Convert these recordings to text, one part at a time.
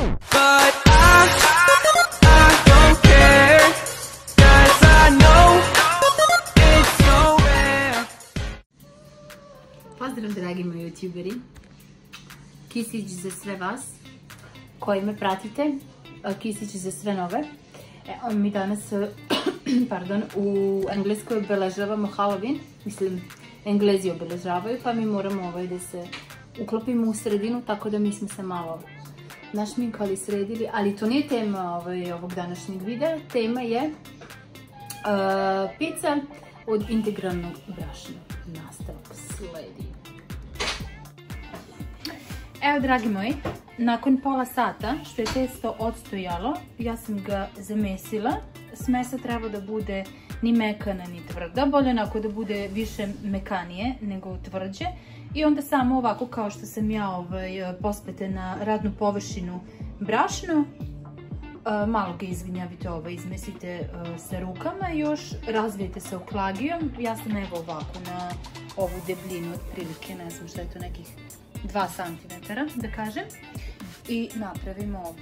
But I don't care, 'cause I know it's so rare. Pozdrav dragi moji youtuberi, kisić za sve vas koji me pratite, kisić za sve nove. Mi danas u Engleskoj obeležavamo Halloween, mislim Englezi obeležavaju, pa mi moramo da se uklopimo u sredinu, tako da mi smo se malo našminkali, sredili, ali to nije tema ovog današnjeg videa. Tema je pizza od integralnog brašna. Nastavak sledi. Evo dragi moji, nakon pola sata što je testo odstojalo, ja sam ga zamesila. Smesa treba da bude ni mekana ni tvrda, bolje onako da bude više mekanije nego tvrđe. I onda samo ovako kao što sam ja pospete na radnu površinu brašno, malo ga izvinjavite, izmesite sa rukama i još razvijete sa oklagijom. Ja sam evo ovako na ovu debljinu otprilike, ne znam šta je to, nekih 2 cm da kažem, i napravimo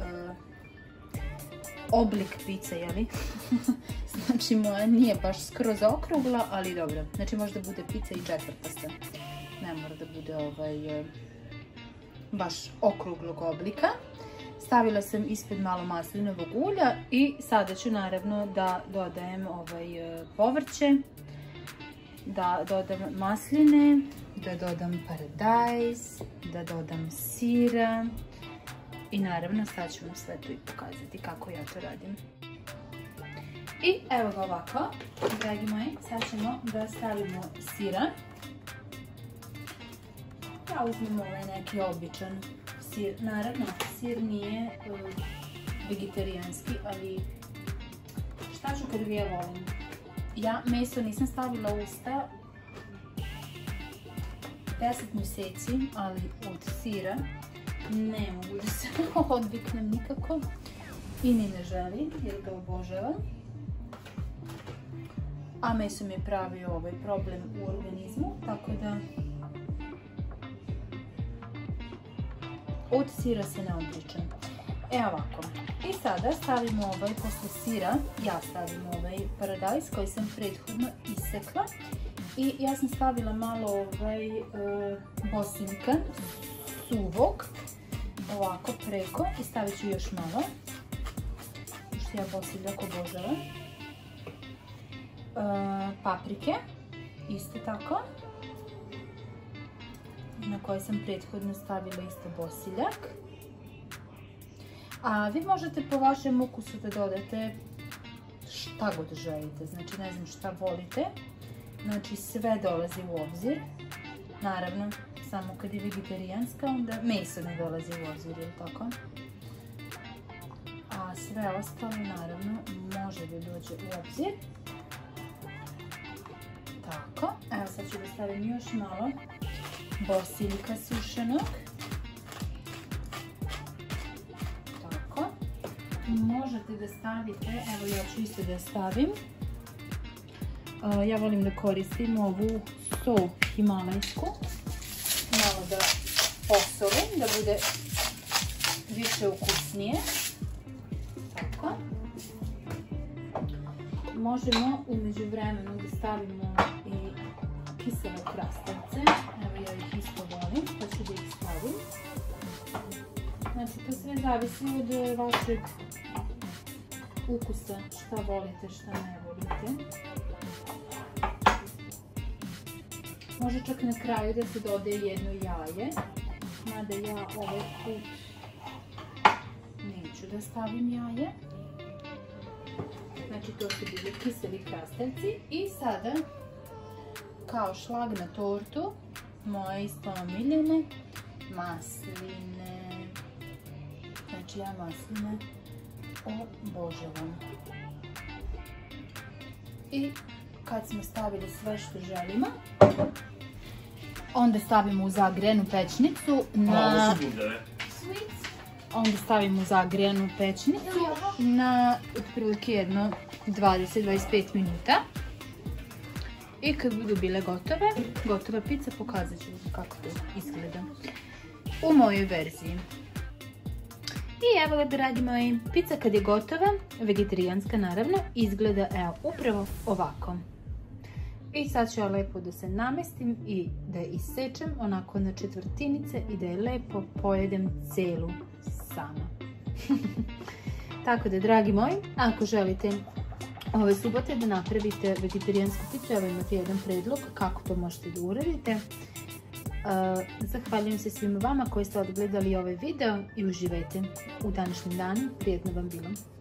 oblik pice, jeli? Znači moja nije baš skroz okrugla, ali dobro, znači možda bude pica i četvrtasta, ne mora da bude baš okruglog oblika. Stavila sam ispred malo maslinovog ulja i sada ću naravno da dodajem povrće, da dodam masline, da dodam paradajz, da dodam sira i naravno sad ću vam sve to i pokazati kako ja to radim. I evo ga ovako, dragi moji, sad ćemo da stavimo sira. Ja uzmem neki običan sir, naravno sir nije vegetarijanski, ali šta ću kad ga ja volim? Ja meso nisam stavila u usta 10 mjeseci, ali od sira ne mogu da se odviknem nikako i ni ne želim jer ga obožavam. A meso mi je pravio problem u organizmu, tako da od sira se ne odričem. Evo ovako. I sada stavimo posle sira, ja stavim paradajz koji sam prethodno isekla. I ja sam stavila malo bosinka suvog, ovako preko, i stavit ću još malo, što ja bosiljak obožavam. Paprike, isto tako, na koje sam prethodno stavila isto bosiljak. A vi možete po vašem ukusu da dodate šta god želite, znači ne znam šta volite. Znači sve dolazi u obzir, naravno samo kad je vegetarijanska onda meso ne dolazi u obzir, je li tako? A sve ostalo naravno može da dođe u obzir. Tako, evo sad ću da stavim još malo bosiljka sušenog. Tako, možete da stavite, evo ja ću isto da stavim. Ja volim da koristim ovu sol himalajsku, malo da posolim, da bude više ukusnije. Tako. Možemo umeđu vremenu da stavimo i kisele krastavce, evo ja ih isto volim, pa ću da ih stavim. Znači to sve zavisi od vašeg ukusa, šta volite, šta ne volite. Može čak na kraju da se dodaje jedno jaje, mada ja ovaj put neću da stavim jaje. Znači to su bili kiseli krastavci i sada kao šlag na tortu moje isto omiljene masline. Znači ja masline obožavam. I kad smo stavili sve što želimo, onda stavimo u zagrejanu pećnicu na... Onda stavimo u zagrejanu pećnicu na otprilike jedno 20-25 minuta. I kad budu bile gotove, gotova pizza, pokazat ću kako to izgleda u mojoj verziji. I evo ga, dragi moji, pizza kad je gotova, vegetarijanska naravno, izgleda evo upravo ovako. I sad ću ja lepo da se namestim i da je isečem onako na četvrtinice i da je lepo pojedem celu sama. Tako da, dragi moji, ako želite ove subote da napravite vegetarijansku picu, evo imate jedan predlog kako to možete da uradite. Zahvaljujem se svima vama koji ste odgledali ovaj video i uživajte u današnjem danu. Prijetno vam bilo.